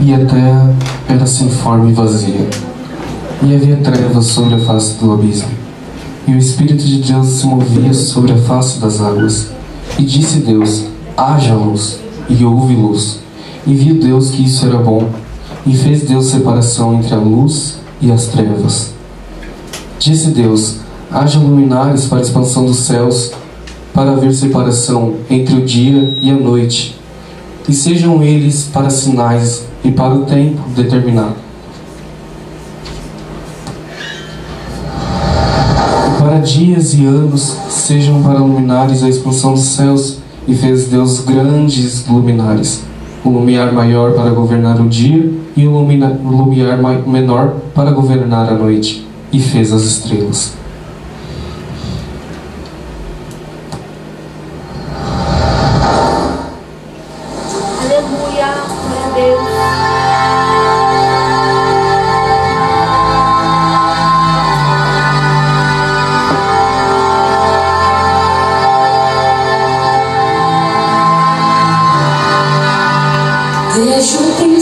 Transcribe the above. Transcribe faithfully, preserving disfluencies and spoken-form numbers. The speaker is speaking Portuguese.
E a terra era sem forma e vazia, e havia trevas sobre a face do abismo. E o Espírito de Deus se movia sobre a face das águas. E disse Deus: haja luz, e houve luz. E viu Deus que isso era bom, e fez Deus separação entre a luz e as trevas. Disse Deus: haja luminares para a expansão dos céus, para haver separação entre o dia e a noite, e sejam eles para sinais e para o tempo determinado, e para dias e anos sejam para luminares a expansão dos céus. E fez Deus grandes luminares, o lumiar maior para governar o dia e o lumina- o lumiar ma- menor para governar a noite, e fez as estrelas. Aleluia, glória a Deus. Deixa o tempo